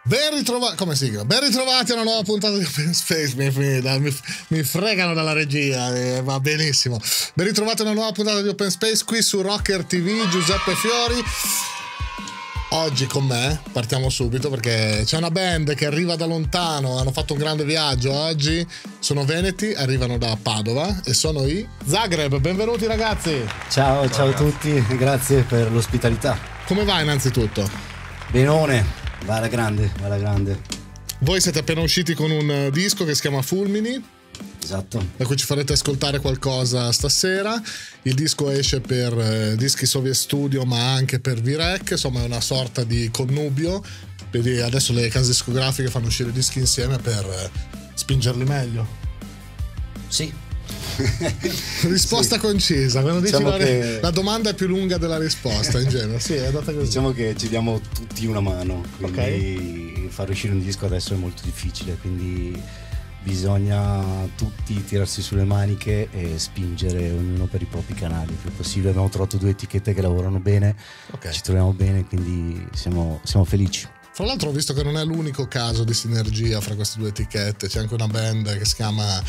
Ben ritrovati, come sigla? Ben ritrovati a una nuova puntata di Open Space. Mi fregano dalla regia, va benissimo. Ben ritrovati a una nuova puntata di Open Space qui su Rocker TV. Giuseppe Fiori. Oggi con me partiamo subito perché c'è una band che arriva da lontano, hanno fatto un grande viaggio oggi, sono veneti, arrivano da Padova e sono i Zagreb. Benvenuti ragazzi. Ciao a tutti, grazie per l'ospitalità. Come va innanzitutto? Benone. Va alla grande. Voi siete appena usciti con un disco che si chiama Fulmini. Esatto. Da cui ci farete ascoltare qualcosa stasera. Il disco esce per Dischi Soviet Studio ma anche per V-Rec, insomma è una sorta di connubio. Vedi, adesso le case discografiche fanno uscire dischi insieme per spingerli meglio. Sì. Risposta sì. Concisa. Quando diciamo dici che... la domanda è più lunga della risposta in genere. Sì, è andata così. Diciamo che ci diamo tutti una mano, quindi okay. Far uscire un disco adesso è molto difficile, quindi bisogna tutti tirarsi sulle maniche e spingere ognuno per i propri canali il più possibile. Abbiamo trovato due etichette che lavorano bene, okay. Ci troviamo bene, quindi siamo felici. Fra l'altro ho visto che non è l'unico caso di sinergia fra queste due etichette, c'è anche una band che si chiama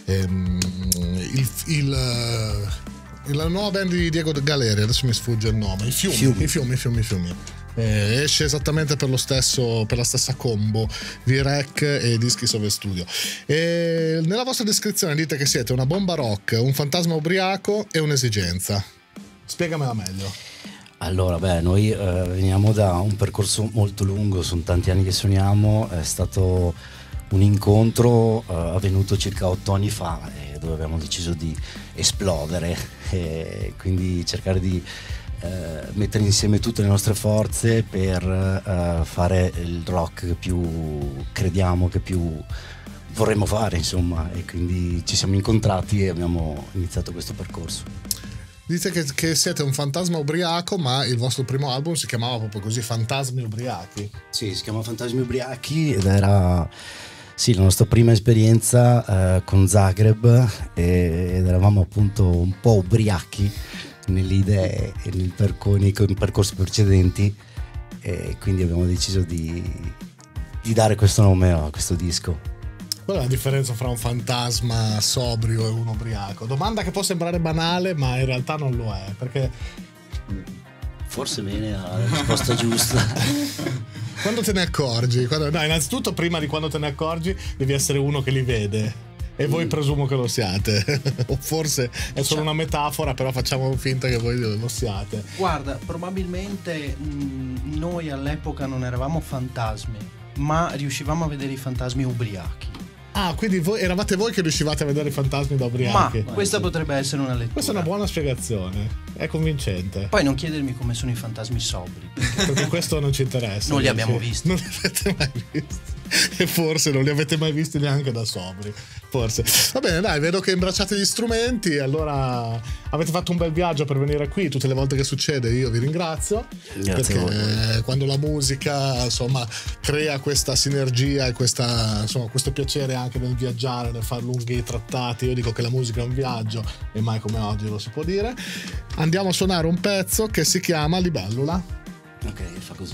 la nuova band di Diego Galeri, adesso mi sfugge il nome, I Fiumi. Esce esattamente per la stessa combo V-Rec e Dischi Soviet Studio. E nella vostra descrizione dite che siete una bomba rock, un fantasma ubriaco e un'esigenza. Spiegamela meglio. Allora, noi veniamo da un percorso molto lungo, sono tanti anni che suoniamo, è stato un incontro avvenuto circa 8 anni fa dove abbiamo deciso di esplodere e quindi cercare di mettere insieme tutte le nostre forze per fare il rock che più crediamo, che più vorremmo fare, insomma, e quindi ci siamo incontrati e abbiamo iniziato questo percorso. Dite che siete un fantasma ubriaco, ma il vostro primo album si chiamava proprio così, Fantasmi Ubriachi. Sì, si chiama Fantasmi Ubriachi ed era la nostra prima esperienza con Zagreb ed eravamo appunto un po' ubriachi nelle idee e nei percorsi precedenti e quindi abbiamo deciso di dare questo nome a questo disco. Qual è la differenza fra un fantasma sobrio e un ubriaco? Domanda che può sembrare banale, ma in realtà non lo è, perché... Forse bene la risposta giusta. Quando te ne accorgi? Innanzitutto, prima di quando te ne accorgi, devi essere uno che li vede. E voi presumo che lo siate. O forse è solo una metafora, però facciamo finta che voi lo siate. Guarda, probabilmente noi all'epoca non eravamo fantasmi, ma riuscivamo a vedere i fantasmi ubriachi. Ah, quindi eravate voi che riuscivate a vedere i fantasmi da ubriachi. Ma questa potrebbe essere una lettura. Questa è una buona spiegazione, è convincente. Poi non chiedermi come sono i fantasmi sobri, perché questo non ci interessa. Non li abbiamo visti. Non li avete mai visti. E forse non li avete mai visti neanche da sobri. Forse. Va bene, dai, vedo che imbracciate gli strumenti. Allora avete fatto un bel viaggio per venire qui. Tutte le volte che succede io vi ringrazio. Grazie perché quando la musica insomma crea questa sinergia e questo piacere anche nel viaggiare, nel fare lunghi trattati. Io dico che la musica è un viaggio e mai come oggi lo si può dire. Andiamo a suonare un pezzo che si chiama Libellula. Ok, fa così.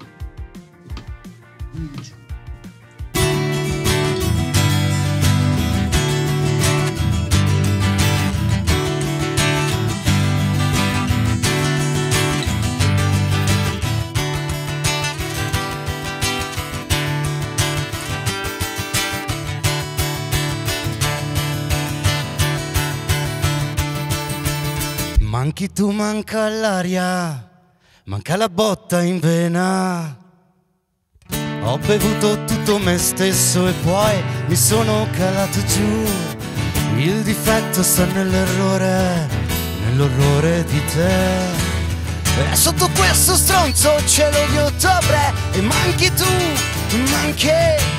Manchi tu, manca l'aria, manca la botta in vena. Ho bevuto tutto me stesso e poi mi sono calato giù. Il difetto sta nell'orrore di te. E sotto questo stronzo cielo di ottobre e manchi tu, manchi.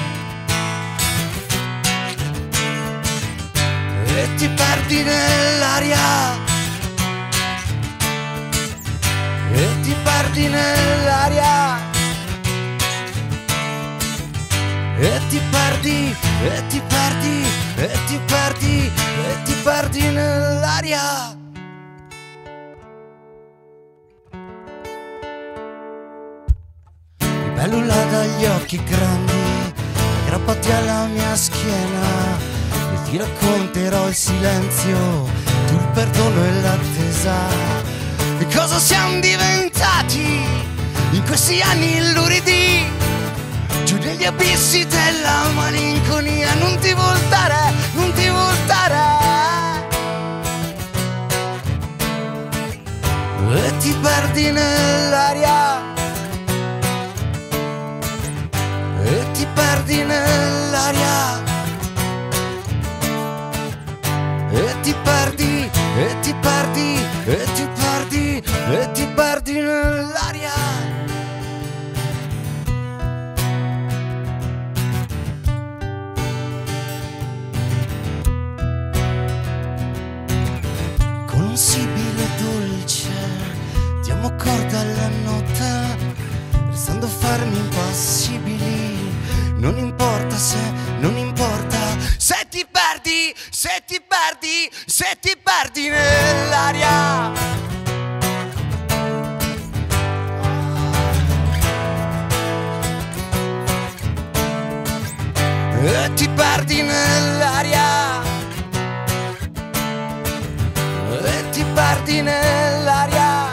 E ti perdi nell'aria. E ti perdi nell'aria. E ti perdi, e ti perdi, e ti perdi, e ti perdi nell'aria. Libellula dagli occhi grandi, aggrappati alla mia schiena, e ti racconterò il silenzio, tu il perdono e l'attesa, e cosa siamo diventati in questi anni illuridi, giù negli abissi della malinconia. Non ti voltare, non ti voltare, e ti perdi nell'aria, e ti perdi nell'aria, e ti perdi, e ti perdi, e ti perdi, e ti perdi nell'aria. Con un sibilo dolce diamo corda alla notte, restando fermi impassibili. Non importa se, non importa se ti perdi, se ti perdi, se ti perdi nell'aria. E ti perdi nell'aria, e ti perdi nell'aria,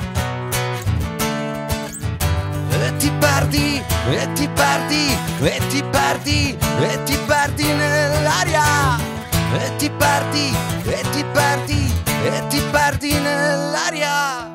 e ti perdi, e ti perdi, e ti perdi, e ti perdi nell'aria, e ti perdi, e ti perdi, e ti perdi nell'aria.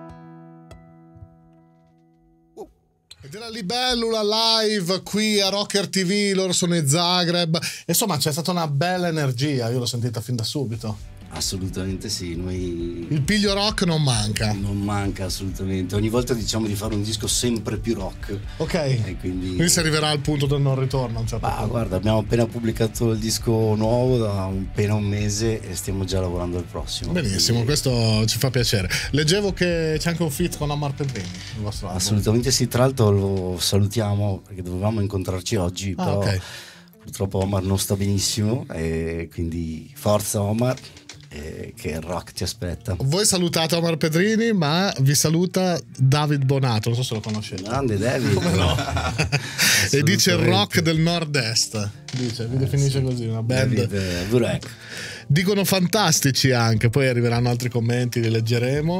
Ed era Libellula live qui a Rocker TV, loro sono i Zagreb. Insomma, c'è stata una bella energia, io l'ho sentita fin da subito. Assolutamente sì, noi... Il piglio rock non manca. Non manca assolutamente, ogni volta diciamo di fare un disco sempre più rock. Ok, E quindi si arriverà al punto del non ritorno a un certo punto. guarda, abbiamo appena pubblicato il disco nuovo da appena un mese e stiamo già lavorando al prossimo. Benissimo, quindi... questo ci fa piacere. Leggevo che c'è anche un feat con Omar Pedrini, il vostro album. Assolutamente sì, tra l'altro lo salutiamo perché dovevamo incontrarci oggi, però ok. purtroppo Omar non sta benissimo e quindi forza Omar, che il rock ti aspetta. Voi salutate Omar Pedrini, ma vi saluta David Bonato, non so se lo conoscete. Grande David. No. E dice il rock del nord-est, dice, vi definisce così, una band. David Burek. Dicono fantastici anche, poi arriveranno altri commenti, li leggeremo.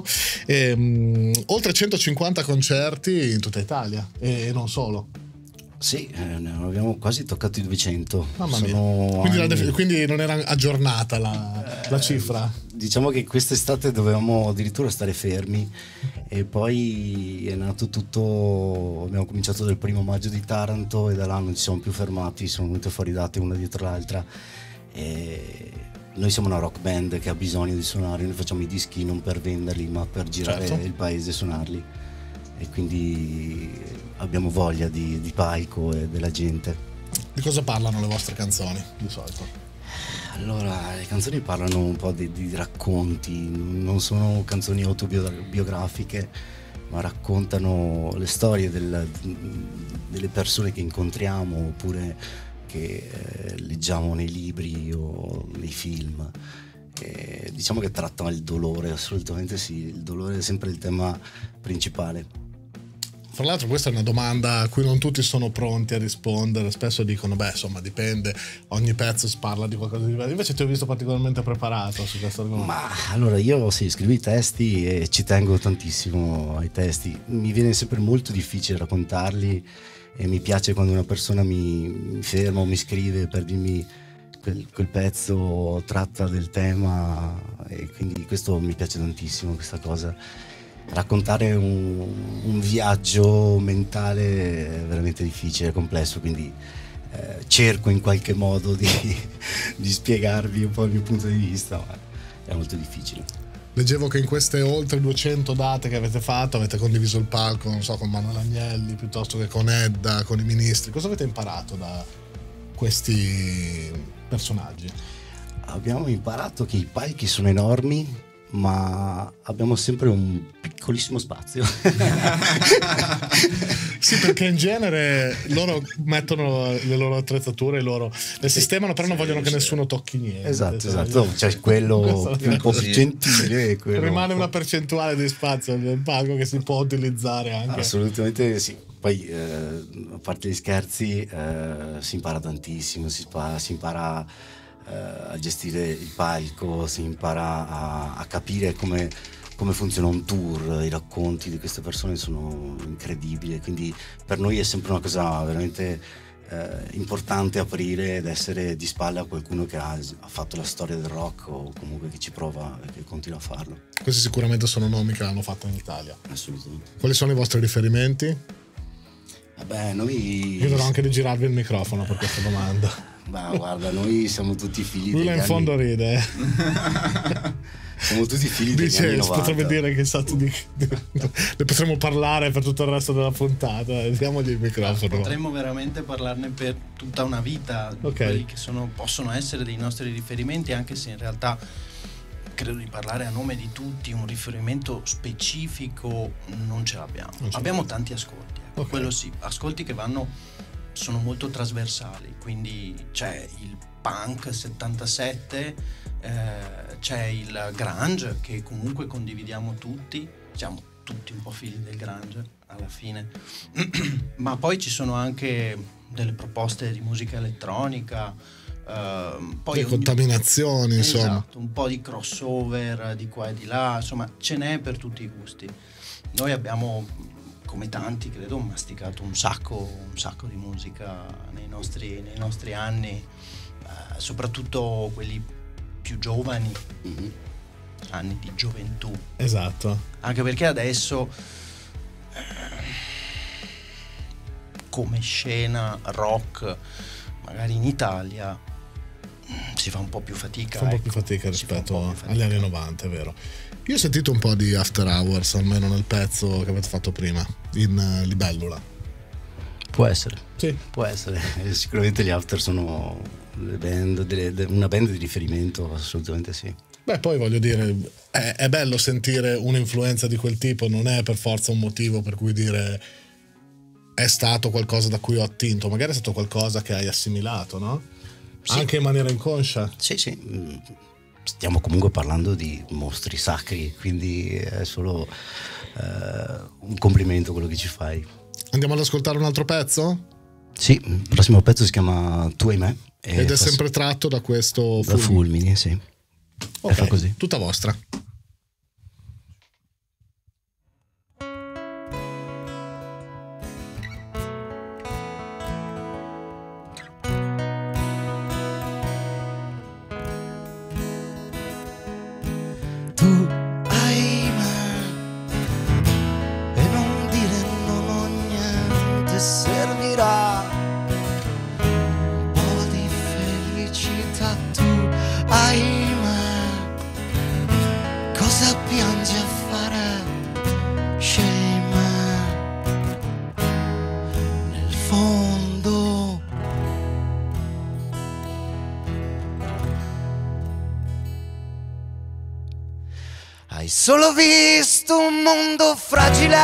Oltre 150 concerti in tutta Italia e non solo. Sì, ne abbiamo quasi toccato i 200. Mamma mia. Sono Quindi, anni- quindi non era aggiornata la cifra. Diciamo che quest'estate dovevamo addirittura stare fermi e poi è nato tutto, abbiamo cominciato dal 1° maggio di Taranto e da là non ci siamo più fermati, sono venute fuori date una dietro l'altra e noi siamo una rock band che ha bisogno di suonare, noi facciamo i dischi non per venderli ma per girare Certo. il paese e suonarli e quindi abbiamo voglia di palco e della gente. Di cosa parlano le vostre canzoni di solito? Allora, le canzoni parlano un po' di racconti, non sono canzoni autobiografiche, ma raccontano le storie delle persone che incontriamo oppure che leggiamo nei libri o nei film. E diciamo che trattano il dolore, assolutamente sì, il dolore è sempre il tema principale. Fra l'altro questa è una domanda a cui non tutti sono pronti a rispondere, spesso dicono beh insomma dipende, ogni pezzo parla di qualcosa di diverso, invece ti ho visto particolarmente preparato su questo argomento. Ma allora io sì, scrivo i testi e ci tengo tantissimo ai testi, mi viene sempre molto difficile raccontarli e mi piace quando una persona mi ferma o mi scrive per dirmi quel pezzo tratta del tema e quindi questo mi piace tantissimo, questa cosa. Raccontare un viaggio mentale è veramente difficile, complesso, quindi cerco in qualche modo di spiegarvi un po' il mio punto di vista, ma è molto difficile. Leggevo che in queste oltre 200 date che avete fatto avete condiviso il palco, non so, con Manuel Agnelli piuttosto che con Edda, con i ministri. Cosa avete imparato da questi personaggi? Abbiamo imparato che i palchi sono enormi, ma abbiamo sempre un piccolissimo spazio. Sì, perché in genere loro mettono le loro attrezzature, le sistemano, però non vogliono che nessuno tocchi niente. Esatto, c'è quello un po' più gentile e rimane una percentuale di spazio nel palco che si può utilizzare anche. Assolutamente sì. Poi, a parte gli scherzi, si impara tantissimo, si impara a gestire il palco, si impara a capire come funziona un tour. I racconti di queste persone sono incredibili, quindi per noi è sempre una cosa veramente importante aprire ed essere di spalle a qualcuno che ha fatto la storia del rock, o comunque che ci prova e che continua a farlo. Questi sicuramente sono nomi che l'hanno fatto in Italia. Assolutamente. Quali sono i vostri riferimenti? Vabbè, noi... Io dovrò anche di girarvi il microfono per questa domanda. Ma guarda, noi siamo tutti figli lui là in fondo ride. Siamo tutti figli degli anni 90. Potrebbe dire che ne potremmo parlare per tutto il resto della puntata. Diamogli il microfono. Potremmo veramente parlarne per tutta una vita, di quelli che possono essere dei nostri riferimenti, anche se in realtà credo di parlare a nome di tutti. Un riferimento specifico non ce l'abbiamo. Abbiamo tanti ascolti, quello sì, ascolti che sono molto trasversali, quindi c'è il punk 77, c'è il grunge che comunque condividiamo tutti, siamo tutti un po' figli del grunge alla fine, ma poi ci sono anche delle proposte di musica elettronica, poi le contaminazioni, insomma. Esatto, un po' di crossover di qua e di là, insomma ce n'è per tutti i gusti. Noi abbiamo, come tanti credo, masticato un sacco di musica nei nostri anni, soprattutto quelli più giovani, anni di gioventù. Esatto. Anche perché adesso come scena rock magari in Italia si fa un po' più fatica. Fa un po' più fatica rispetto agli anni 90, è vero. Io ho sentito un po' di After Hours, almeno nel pezzo che avete fatto prima, in Libellula. Può essere. Sì. Può essere. Sicuramente gli After sono una band di riferimento, assolutamente sì. Beh, poi voglio dire, è bello sentire un'influenza di quel tipo, non è per forza un motivo per cui dire è stato qualcosa da cui ho attinto, magari è stato qualcosa che hai assimilato, no? Sì. Anche in maniera inconscia. Sì. Stiamo comunque parlando di mostri sacri, quindi è solo un complimento quello che ci fai. Andiamo ad ascoltare un altro pezzo? Sì, il prossimo pezzo si chiama Tu e me. Ed è sempre tratto da questo da Fulmini, sì. Ok, fa così. Tutta vostra. Tu hai me e non dire non ho niente, servirà un po' di felicità. Tu hai me, cosa piangi a fare? Scegli me nel fondo. Hai solo visto un mondo fragile,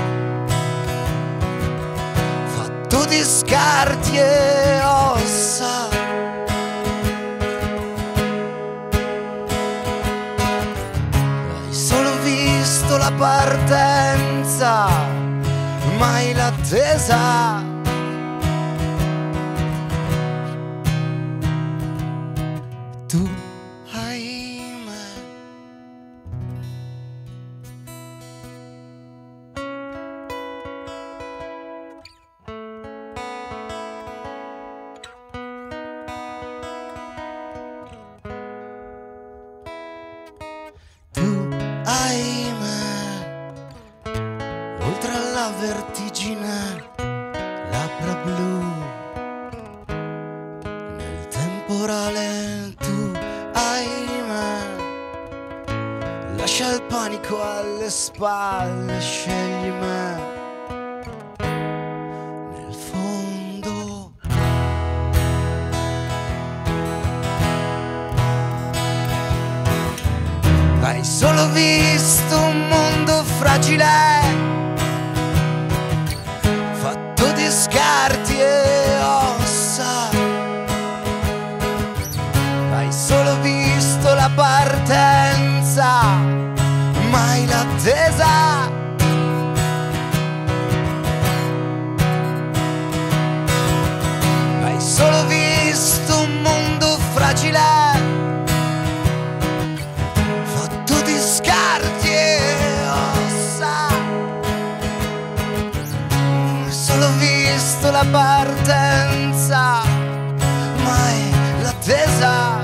fatto di scarti e ossa. Hai solo visto la partenza, mai l'attesa. Tu hai me. Tu hai me, oltre alla vertigine, labbra blu, nel temporale. Tu hai me, lascia il panico alle spalle, scegli me nel fondo. Hai solo visto un mondo fragile, fatto di scarti e ossa. Hai solo visto la partenza, mai l'attesa. solo visto un mondo fragile, fatto di scarti e ossa. Ho solo visto la partenza, mai l'attesa.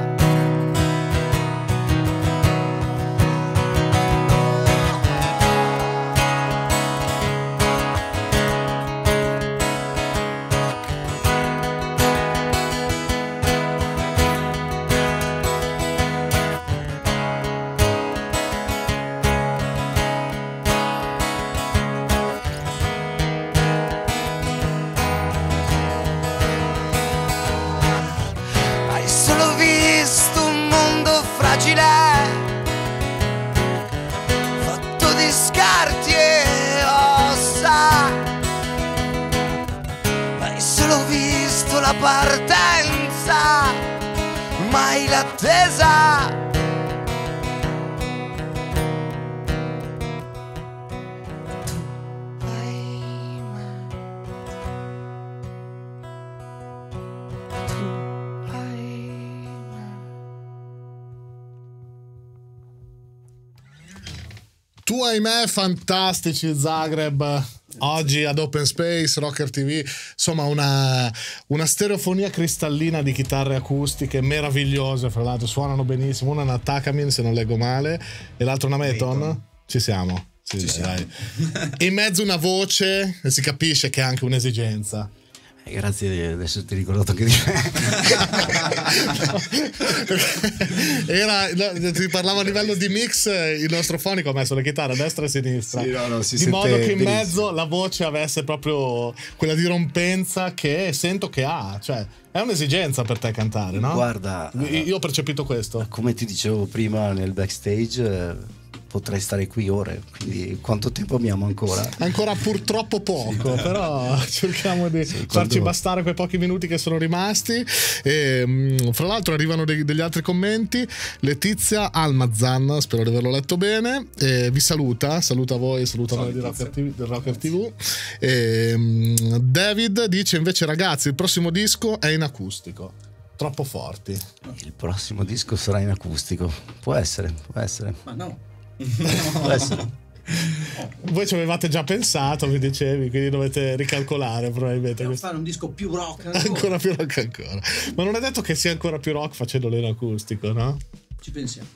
Fatto di scarti e ossa. Hai solo visto la partenza, mai l'attesa. Tu hai me, fantastici Zagreb, oggi ad Open Space, Rocker TV, insomma una stereofonia cristallina di chitarre acustiche meravigliose, fra l'altro suonano benissimo, una è una Takamine se non leggo male e l'altra una Maton. Ci siamo, sì, ci siamo. In mezzo una voce e si capisce che è anche un'esigenza. Grazie di esserti ricordato anche di me. Ti parlavo a livello di mix, il nostro fonico ha messo le chitarre a destra e a sinistra, sì, no, si di modo che in benissimo. mezzo la voce avesse proprio quella dirompenza che sento che ha, cioè è un'esigenza per te cantare, no? Guarda, io ho percepito questo. Come ti dicevo prima nel backstage, potrei stare qui ore, quindi quanto tempo abbiamo ancora? Ancora purtroppo poco, però cerchiamo di farci bastare quei pochi minuti che sono rimasti. E, fra l'altro arrivano degli altri commenti. Letizia Almazan, spero di averlo letto bene, vi saluta voi, saluta noi di Rocker TV. E, David dice invece ragazzi il prossimo disco è in acustico, troppo forti. Il prossimo disco sarà in acustico, può essere. Ma no. Può essere. Voi ci avevate già pensato, mi dicevi, quindi dovete ricalcolare probabilmente. Dobbiamo fare un disco più rock ancora. Ancora più rock ancora. Ma non è detto che sia ancora più rock facendolo in acustico, no? Ci pensiamo.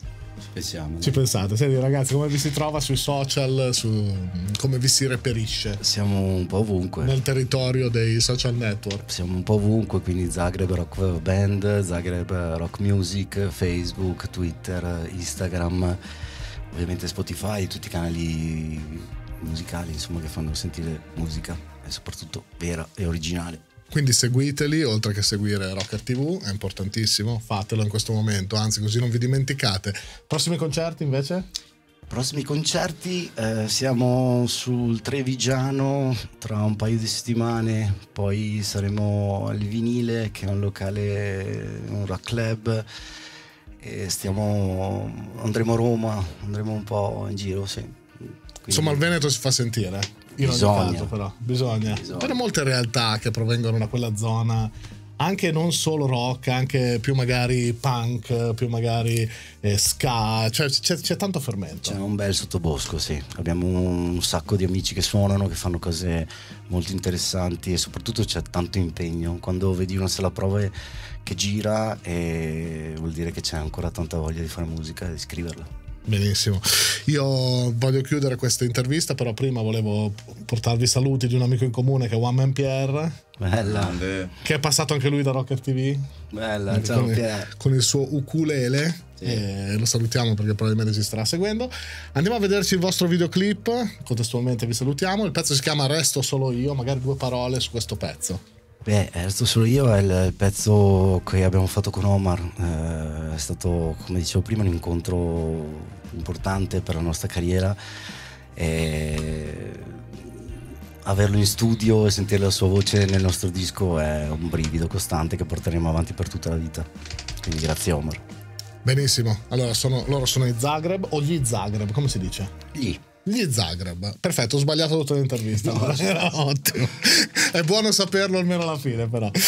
Ci pensate? Senti ragazzi, come vi si trova sui social, come vi si reperisce? Siamo un po' ovunque. Nel territorio dei social network. Siamo un po' ovunque, quindi Zagreb Rock Band, Zagreb Rock Music, Facebook, Twitter, Instagram, ovviamente Spotify, tutti i canali musicali insomma che fanno sentire musica e soprattutto vera e originale. Quindi seguiteli, oltre che seguire Rocker TV, è importantissimo, fatelo in questo momento, anzi così non vi dimenticate. Prossimi concerti invece? Prossimi concerti, siamo sul Trevigiano tra un paio di settimane, poi saremo al Vinile che è un locale, un rock club, e andremo a Roma, andremo un po' in giro, sì. Quindi, insomma il Veneto si fa sentire. In ogni caso però bisogna. Per molte realtà che provengono da quella zona, anche non solo rock, anche più magari punk, più magari ska, cioè c'è tanto fermento. C'è un bel sottobosco, sì. Abbiamo un sacco di amici che suonano, che fanno cose molto interessanti e soprattutto c'è tanto impegno. Quando vedi una sala prove che gira, vuol dire che c'è ancora tanta voglia di fare musica e di scriverla. Benissimo, io voglio chiudere questa intervista, però prima volevo portarvi saluti di un amico in comune che è One Man Pierre. Bella. Che è passato anche lui da Rocker TV. Bella, ciao Pierre. Con il suo ukulele, sì. Lo salutiamo perché probabilmente ci starà seguendo. Andiamo a vederci il vostro videoclip, contestualmente vi salutiamo. Il pezzo si chiama Resto Solo Io, magari 2 parole su questo pezzo. Resto Solo Io è il pezzo che abbiamo fatto con Omar, è stato, come dicevo prima, un incontro importante per la nostra carriera e averlo in studio e sentire la sua voce nel nostro disco è un brivido costante che porteremo avanti per tutta la vita, quindi grazie Omar. Benissimo, allora loro sono i Zagreb o gli Zagreb, come si dice? Gli Zagreb, perfetto, ho sbagliato tutta l'intervista. No, era ottimo, è buono saperlo almeno alla fine però.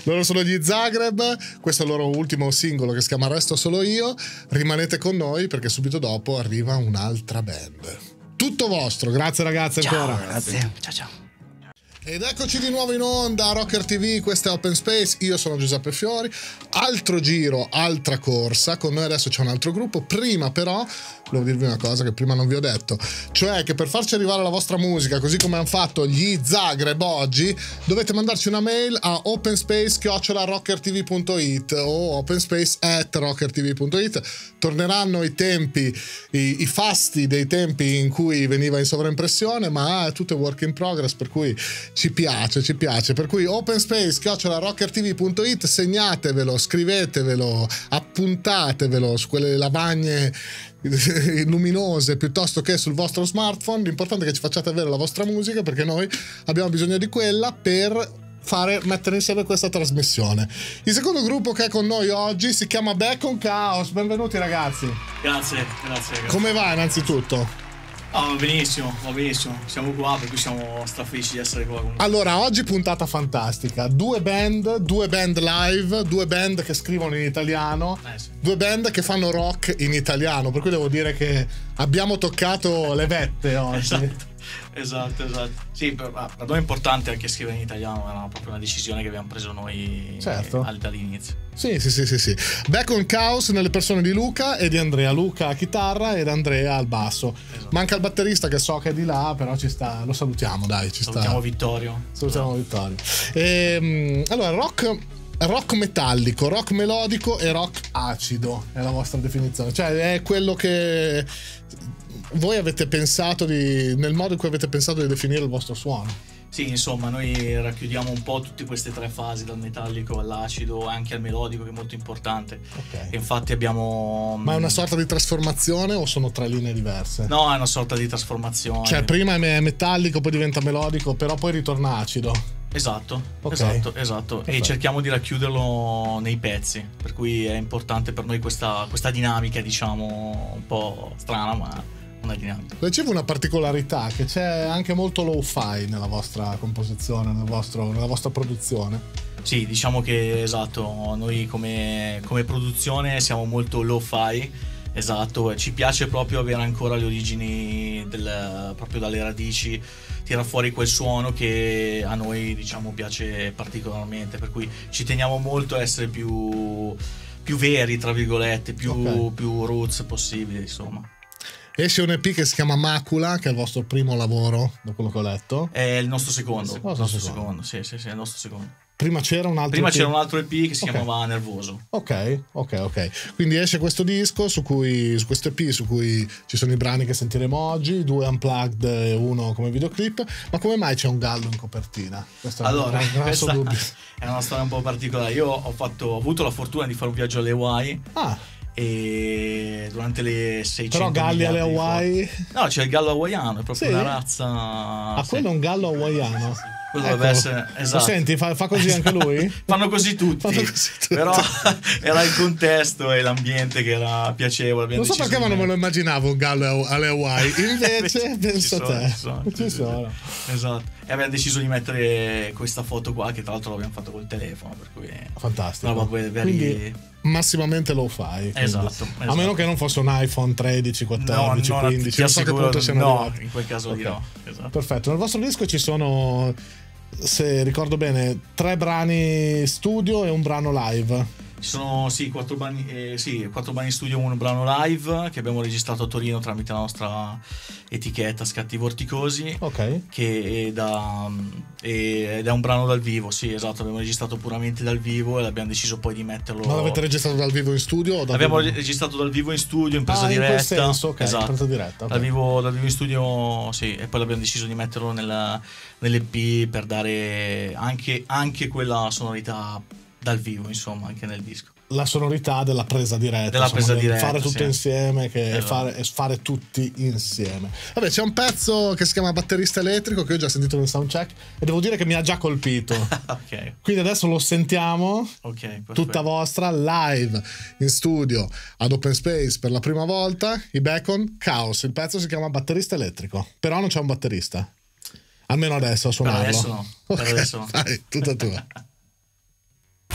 Loro sono gli Zagreb, questo è il loro ultimo singolo che si chiama Resto solo io. Rimanete con noi perché subito dopo arriva un'altra band. Tutto vostro, grazie ragazzi ancora. Grazie. Ciao. Ed eccoci di nuovo in onda a Rocker TV, questa è Open Space, io sono Giuseppe Fiori, altro giro, altra corsa, con noi adesso c'è un altro gruppo, prima però, devo dirvi una cosa che prima non vi ho detto, cioè che per farci arrivare la vostra musica, così come hanno fatto gli Zagreb oggi, dovete mandarci una mail a openspace@rockertv.it o openspace@rockertv.it. Torneranno i tempi, i fasti dei tempi in cui veniva in sovraimpressione, ma è tutto work in progress, per cui ci piace, per cui openspace@rockertv.it, segnatevelo, scrivetevelo, appuntatevelo su quelle lavagne luminose piuttosto che sul vostro smartphone. L'importante è che ci facciate avere la vostra musica, perché noi abbiamo bisogno di quella per mettere insieme questa trasmissione. Il secondo gruppo che è con noi oggi si chiama Bacon Chaos. Benvenuti ragazzi. Grazie. Come va innanzitutto? Va benissimo, siamo qua, per cui siamo strafelici di essere qua comunque. Allora, oggi puntata fantastica, due band live, due band che scrivono in italiano, Sì. Due band che fanno rock in italiano, per cui devo dire che abbiamo toccato le vette oggi. Esatto. Sì, per noi è importante anche scrivere in italiano, era proprio una decisione che abbiamo preso noi, certo, dall'inizio. Sì. Bacon Chaos nelle persone di Luca e di Andrea. Luca a chitarra ed Andrea al basso. Esatto. Manca il batterista che so che è di là, però ci sta, lo salutiamo, dai, Salutiamo Vittorio. Allora, rock metallico, rock melodico e rock acido è la vostra definizione, cioè è quello che voi avete pensato nel modo in cui avete pensato di definire il vostro suono. Sì, insomma, noi racchiudiamo un po' tutte queste tre fasi, dal metallico all'acido, anche al melodico, che è molto importante. Okay. E infatti abbiamo... Ma è una sorta di trasformazione o sono tre linee diverse? No, è una sorta di trasformazione. Cioè prima è metallico, poi diventa melodico, però poi ritorna acido. Esatto. Perfetto. E cerchiamo di racchiuderlo nei pezzi, per cui è importante per noi questa dinamica, diciamo, un po' strana, ma una dinamica. Leggevo una particolarità, che c'è anche molto lo-fi nella vostra composizione, nella vostra produzione. Sì, diciamo che esatto, noi come produzione siamo molto lo-fi, esatto, ci piace proprio avere ancora le origini proprio dalle radici, tira fuori quel suono che a noi, diciamo, piace particolarmente, per cui ci teniamo molto a essere più veri, tra virgolette, più roots possibile, insomma. Esce un EP che si chiama Macula, che è il vostro primo lavoro, da quello che ho letto. È il nostro secondo. Sì, è il nostro secondo. Prima c'era un altro EP che si chiamava Nervoso. Ok. Quindi esce questo disco su questo EP su cui ci sono i brani che sentiremo oggi, 2 unplugged e 1 come videoclip. Ma come mai c'è un gallo in copertina? Questo è questa è una storia un po' particolare. Io ho avuto la fortuna di fare un viaggio alle Hawaii. E durante le 600 però galli alle Hawaii? No, c'è il gallo hawaiano, è proprio una razza. Quello è un gallo hawaiano. Quello deve essere, esatto. Lo senti, fa così anche lui? Fanno così tutti. Però era il contesto e l'ambiente che era piacevole. Non so perché, ma non me lo immaginavo un gallo alle Hawaii. Invece penso a te. Ci sono. Esatto. E abbiamo deciso di mettere questa foto qua, che tra l'altro l'abbiamo fatto col telefono, per cui fantastico. Quindi massimamente lo fai. Esatto. A meno che non fosse un iPhone 13, 14, 15. Non so che punto siamo arrivati. In quel caso lì no. Esatto. Perfetto. Nel vostro disco ci sono, se ricordo bene, 3 brani studio e un brano live. Ci sono 4 brani studio, un brano live che abbiamo registrato a Torino tramite la nostra etichetta Scatti Vorticosi, che ed è un brano dal vivo. Sì, esatto, abbiamo registrato puramente dal vivo e abbiamo deciso poi di metterlo. Ma l'avete registrato dal vivo in studio? Abbiamo registrato dal vivo in studio, in presa diretta. In quel senso, esatto. Presa diretta, dal vivo in studio, sì, e poi abbiamo deciso di metterlo nell'EP per dare anche quella sonorità dal vivo, insomma, anche nel disco. La sonorità della presa diretta, fare tutto insieme, fare tutti insieme. Vabbè, c'è un pezzo che si chiama Batterista Elettrico che ho già sentito nel soundcheck e devo dire che mi ha già colpito. Quindi adesso lo sentiamo, tutta vostra, live in studio ad Open Space per la prima volta, i Bacon Chaos. Il pezzo si chiama Batterista Elettrico, però non c'è un batterista, almeno adesso a suonarlo. Per adesso no. Dai, tutta tua.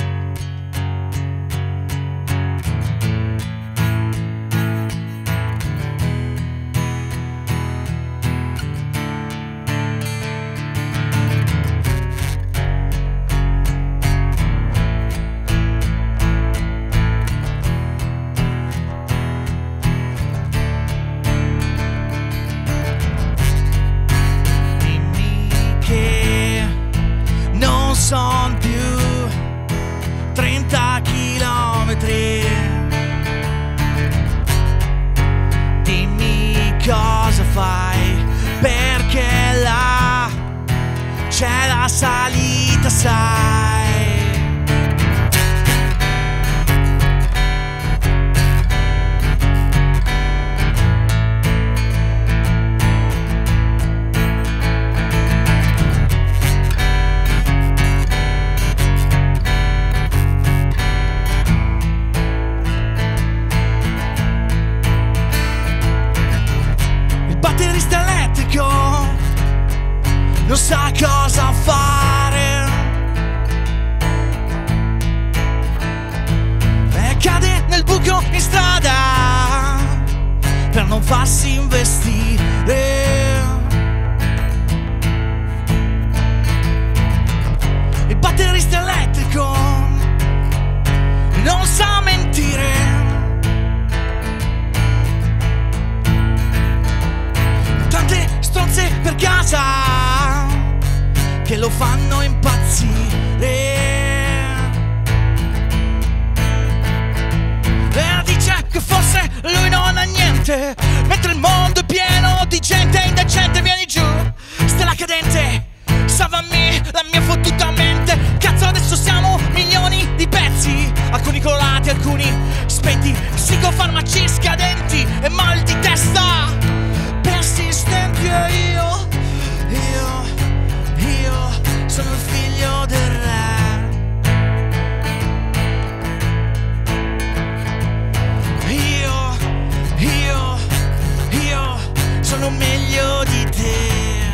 son più 30 chilometri. Dimmi cosa fai, perché là c'è la salita, sai. Batterista elettrico non sa cosa fare e cade nel buco in strada per non farsi investire. Il batterista elettrico non sa mentire, tante stronze per casa che lo fanno impazzire. E dice che forse lui non ha niente, mentre il mondo è pieno di gente indecente. Vieni giù, stella cadente, salvami la mia fottuta mente. Cazzo, adesso siamo milioni di pezzi, alcuni colati, alcuni spenti, psicofarmaci scadenti e mal di testa persistenti. E io sono il figlio del re. Io sono meglio di te.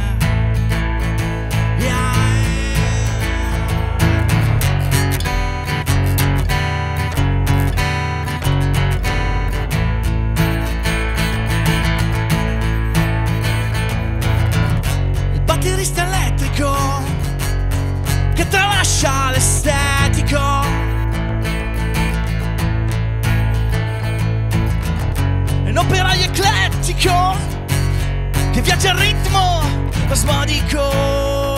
Batterista elettrico che tralascia l'estetico e un operaio eclettico che viaggia al ritmo spasmodico.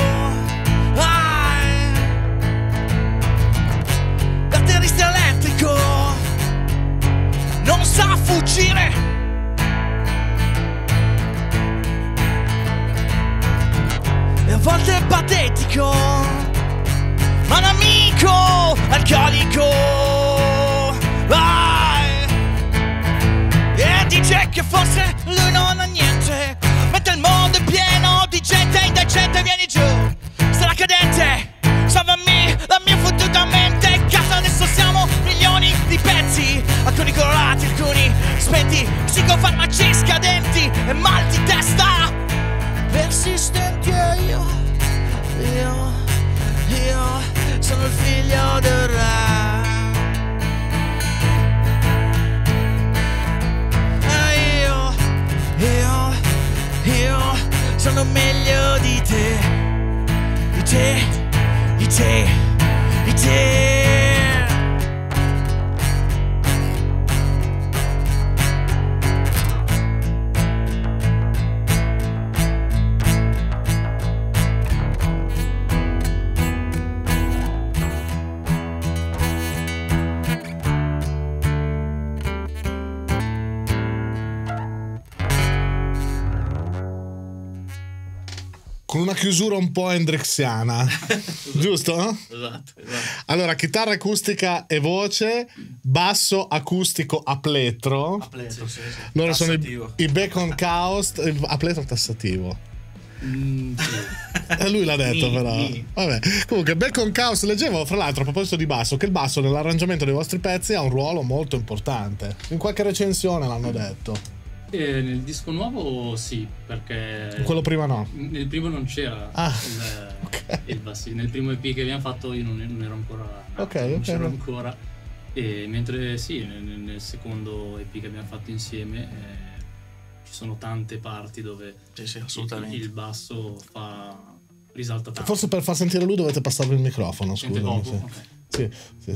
Batterista elettrico non sa fuggire, e a volte è patetico, ma un amico alcolico. E dice che forse lui non ha niente, mentre il mondo è pieno di gente indecente. Vieni giù, stella cadente, salvami la mia fottuta mente. Cazzo, adesso siamo milioni di pezzi, alcuni colorati, alcuni spenti, psicofarmaci scadenti e mal di testa persistenti. E io sono il figlio del re. Io sono meglio di te, di te, di te, di te. Con una chiusura un po' hendrixiana, giusto? Esatto. Allora, chitarra acustica e voce, basso acustico a plettro. A plettro, sì. Loro sono i Bacon Chaos, a plettro tassativo. Sì. Lui l'ha detto però. Vabbè. Comunque Bacon Chaos, leggevo fra l'altro a proposito di basso che il basso nell'arrangiamento dei vostri pezzi ha un ruolo molto importante. In qualche recensione l'hanno detto. Nel disco nuovo sì, perché quello prima no. Nel primo non c'era il bassino. Nel primo EP che abbiamo fatto io non ero ancora non c'ero ancora. E mentre sì, nel secondo EP che abbiamo fatto insieme ci sono tante parti dove assolutamente il basso risalta tanto. Forse per far sentire lui dovete passarvi il microfono, scusa. Sì.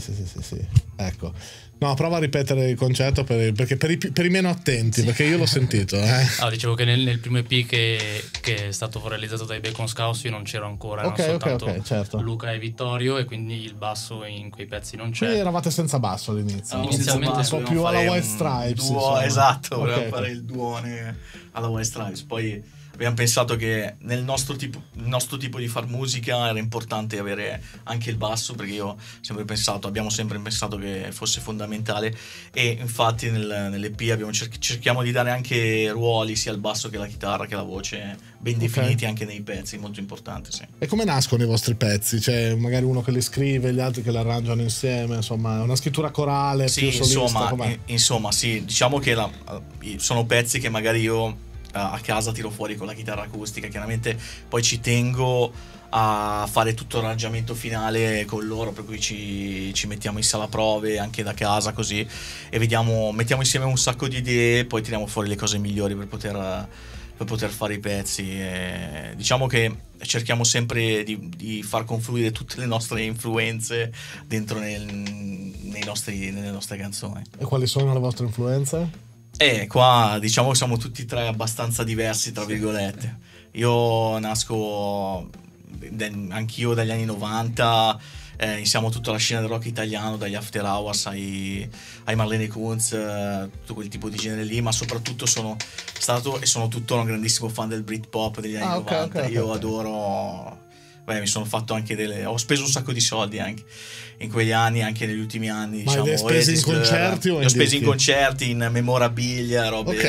Ecco. No, prova a ripetere il concetto perché per i meno attenti, sì. Perché io l'ho sentito. Dicevo che nel primo EP che è stato realizzato dai Bacon Scouts io non c'ero ancora, ok, certo. Luca e Vittorio, e quindi il basso in quei pezzi non c'è. Quindi eravate senza basso all'inizio. Inizialmente un po' più alla White Stripes. Duo, esatto, volevamo fare il duone alla White Stripes. Poi abbiamo pensato che nel nostro tipo di far musica era importante avere anche il basso, perché abbiamo sempre pensato che fosse fondamentale, e infatti nell'EP cerchiamo di dare anche ruoli sia al basso che alla chitarra che alla voce ben definiti anche nei pezzi, molto importante, sì. E come nascono i vostri pezzi? Cioè magari uno che li scrive, gli altri che li arrangiano insieme, insomma è una scrittura corale, sì, più solista? Insomma sì, diciamo che sono pezzi che magari io a casa tiro fuori con la chitarra acustica, chiaramente poi ci tengo a fare tutto l'arrangiamento finale con loro, per cui ci mettiamo in sala prove anche da casa così, e mettiamo insieme un sacco di idee e poi tiriamo fuori le cose migliori per poter fare i pezzi. E diciamo che cerchiamo sempre di far confluire tutte le nostre influenze dentro nelle nostre canzoni. E quali sono le vostre influenze? Qua diciamo che siamo tutti e tre abbastanza diversi, tra virgolette. Io nasco anch'io dagli anni 90, iniziamo tutta la scena del rock italiano, dagli After Hours ai Marlene Kunz, tutto quel tipo di genere lì, ma soprattutto sono stato e sono tuttora un grandissimo fan del Britpop degli anni 90. Io adoro... mi sono fatto anche ho speso un sacco di soldi anche in quegli anni, anche negli ultimi anni. Ma li hai spesi in concerti o in dischi? Ho spesi in concerti, in memorabilia,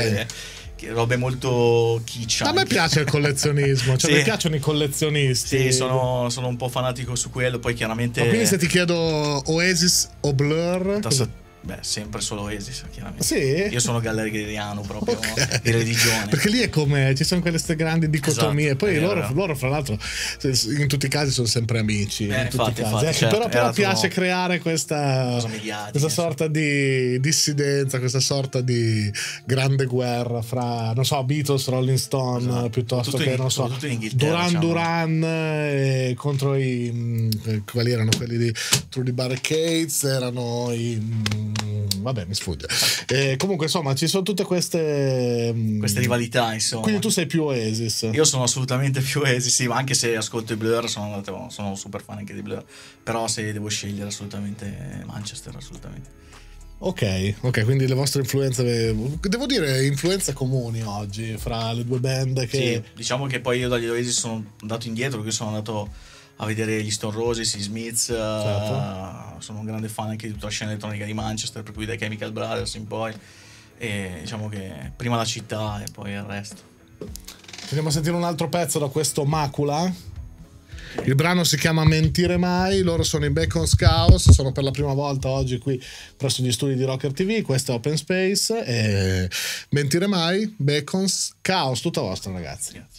robe molto kitsch. A me piace il collezionismo, cioè sì. Mi piacciono i collezionisti. Sì, sono un po' fanatico su quello, poi chiaramente... Ma quindi se ti chiedo Oasis o Blur... sempre solo Oasis, chiaramente. Sì? Io sono gallegriano proprio, di religione. Perché lì è come ci sono queste grandi dicotomie. Esatto, poi loro fra l'altro in tutti i casi sono sempre amici, infatti, certo, però piace creare questa sorta di dissidenza, questa sorta di grande guerra fra, non so, Beatles, Rolling Stone, esatto. Piuttosto che non so, Duran contro quali erano quelli di Through the Barricades, erano vabbè, mi sfugge. Comunque, insomma, ci sono tutte queste rivalità, insomma. Quindi tu sei più Oasis? Io sono assolutamente più Oasis, sì, ma anche se ascolto i Blur, sono super fan anche di Blur. Però se devo scegliere, assolutamente Manchester, assolutamente. Ok, quindi le vostre influenze, devo dire, influenze comuni oggi fra le due band che... Sì, diciamo che poi io dagli Oasis sono andato indietro, perché sono andato a vedere gli Stone Roses, gli Smiths, certo. Sono un grande fan anche di tutta la scena elettronica di Manchester, per cui dai Chemical Brothers in poi, e diciamo che prima la città e poi il resto. Andiamo a sentire un altro pezzo da questo Macula. Il brano si chiama Mentire Mai, loro sono i Bacon Scouts, sono per la prima volta oggi qui presso gli studi di Rocker TV, questo è Open Space, e Mentire Mai, Bacon Scouts, tutta vostra, ragazzi. Grazie.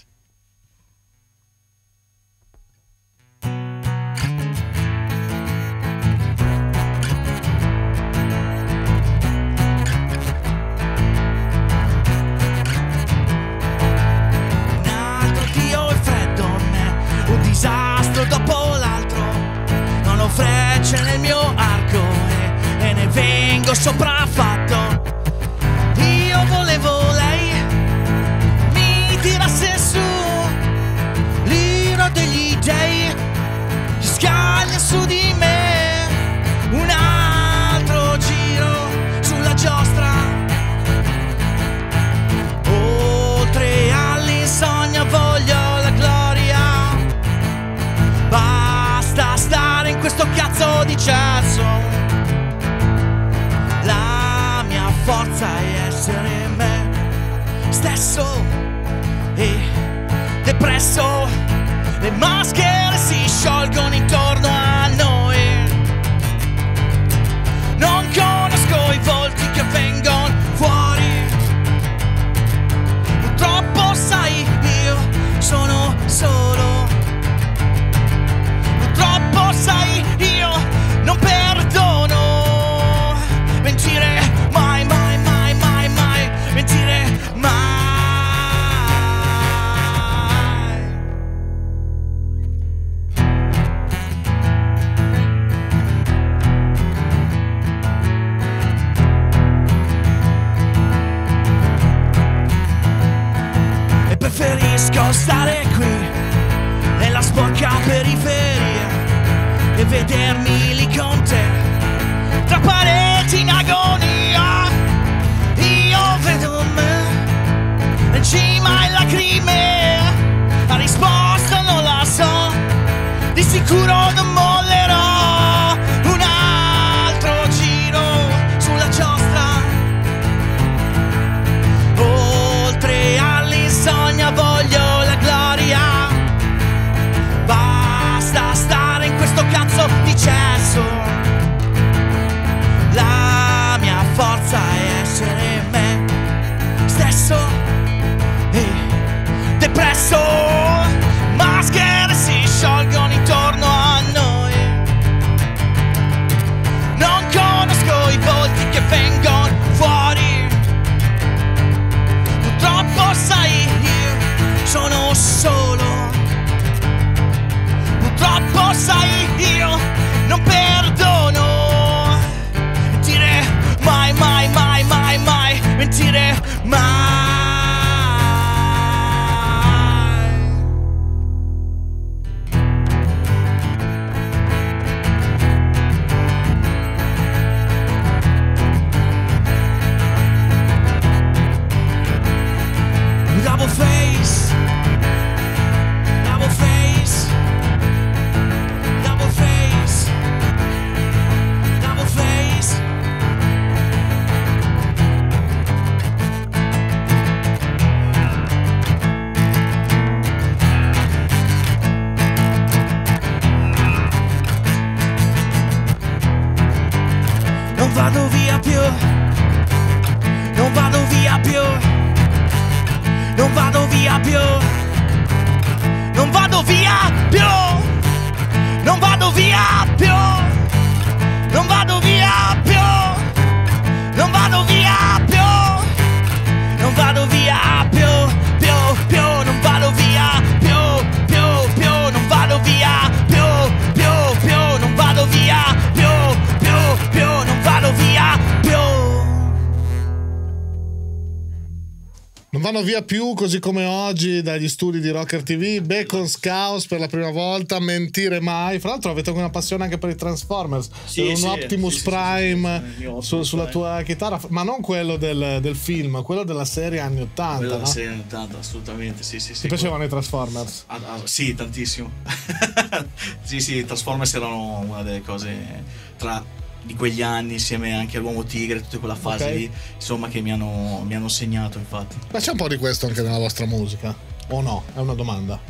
Disastro dopo l'altro, non ho frecce nel mio arco e ne vengo sopraffatto. Io volevo lei mi tirasse su, l'iro degli dei si scaglia su di me. Un altro giro sulla giostra, oltre all'insonnia voglio la gloria. Basta stare in questo cazzo di cesso. La mia forza è essere me stesso e depresso. Le maschere si sciolgono intorno a noi. Non conosco i volti che vengono fuori. Purtroppo sai, io sono solo. Troppo sai, io non perdono. Mentire mai, mai, mai, mai, mai. Mentire mai. vedermi lì con te, tra pareti in agonia. Io vedo me in cima ai lacrime, la risposta non la so, di sicuro non mollerò. Un altro giro sulla giostra, oltre all'insonnia voglio la gloria. Basta stare in questo cazzo di cesso, la mia forza è essere me stesso e depresso. Maschere si sciolgono intorno a noi, non conosco i volti che vengono fuori. Purtroppo sai, io sono solo. Purtroppo sai, io non perdono. Mentire mai, mai, mai, mai, mai. Mentire mai. Double face, double face, double face, double face. Non vado via più, non vado via più, non vado via più, non vado via più, non vado via più, non vado via più, non vado via più, non vado via più, più, non vado via più, più, non vado via più, più, non vado via più, non vado via più. Non vanno via più, così come oggi dagli studi di Rocker TV, Bacon Scouse per la prima volta, Mentire mai. Fra l'altro avete una passione anche per i Transformers, un Optimus Prime sulla tua chitarra, ma non quello del film, quello della serie anni 80. Quello no? della serie anni 80, assolutamente, sì. Ti piacevano i Transformers? Sì, tantissimo. sì, i Transformers erano una delle cose di quegli anni, insieme anche all'Uomo Tigre, tutta quella fase lì, insomma, che mi hanno segnato, infatti. Ma c'è un po' di questo anche nella vostra musica? O no? È una domanda.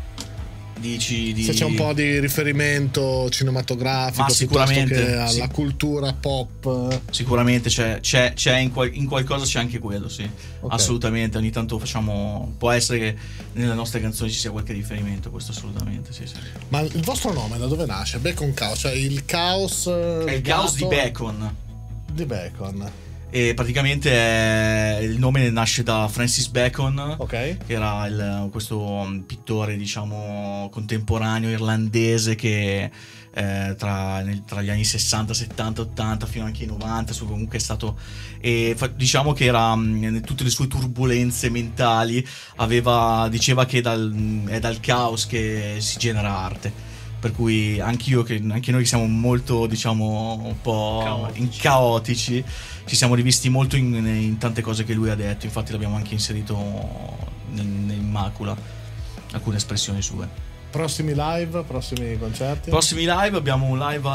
Se c'è un po' di riferimento cinematografico, ma sicuramente piuttosto che alla cultura pop. Sicuramente c'è in qualcosa c'è anche quello, sì. Okay. Assolutamente, ogni tanto può essere che nelle nostre canzoni ci sia qualche riferimento, questo assolutamente, sì. Ma il vostro nome da dove nasce? Bacon Chaos, cioè il caos è il caos di Bacon. Di Bacon. E praticamente il nome nasce da Francis Bacon, che era questo pittore, diciamo, contemporaneo irlandese che tra gli anni 60, 70, 80 fino anche ai 90 comunque è stato, diciamo che era in tutte le sue turbulenze mentali diceva che è dal caos che si genera arte. Per cui anche noi siamo molto, diciamo, un po' caotici, ci siamo rivisti molto in tante cose che lui ha detto, infatti l'abbiamo anche inserito nel Macula, alcune espressioni sue. Prossimi live, prossimi concerti? Prossimi live, abbiamo un live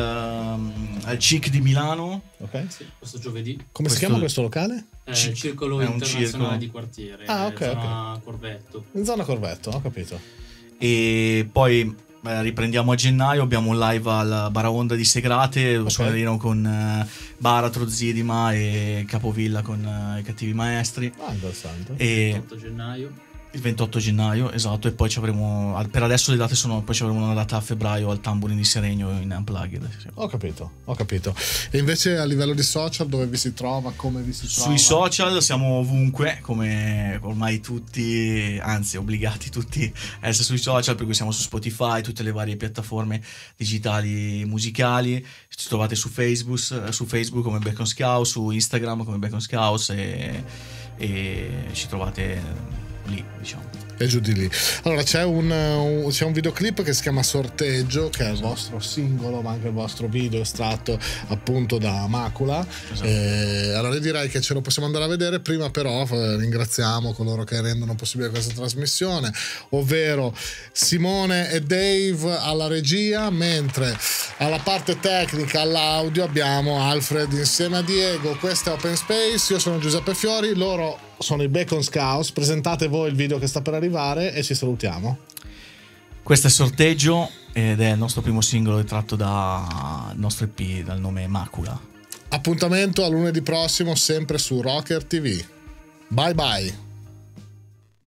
al CIC di Milano. Sì, questo giovedì. Come si chiama questo locale? Circolo Internazionale di Quartiere, zona Corvetto. In zona Corvetto, ho capito. E poi riprendiamo a gennaio, abbiamo un live al Baraonda di Segrate, dove suoneremo con Baratro, Zidima e Capovilla con i Cattivi Maestri. Interessante. Il 28 gennaio. Il 28 gennaio, esatto, e poi ci avremo, per adesso le date poi ci avremo una data a febbraio al Tamburin di Seregno in Unplugged. Sì. Ho capito. E invece a livello di social dove vi si trova, come vi si trova? Sui social siamo ovunque, come ormai tutti, anzi obbligati tutti a essere sui social, per cui siamo su Spotify, tutte le varie piattaforme digitali musicali, ci trovate su Facebook come Bacon Scouse, su Instagram come Bacon Scouse e ci trovate lì, diciamo. e giù di lì. Allora c'è un videoclip che si chiama Sorteggio, che è il vostro singolo ma anche il vostro video estratto appunto da Macula. Allora io direi che ce lo possiamo andare a vedere. Prima però ringraziamo coloro che rendono possibile questa trasmissione, ovvero Simone e Dave alla regia, mentre alla parte tecnica, all'audio, abbiamo Alfred insieme a Diego. Questa è Open Space, io sono Giuseppe Fiori, loro sono i Bacon Scouts. Presentate voi il video che sta per arrivare e ci salutiamo. Questo è Sorteggio ed è il nostro primo singolo tratto dal nostro EP dal nome Macula. Appuntamento a lunedì prossimo sempre su Rocker TV. Bye bye.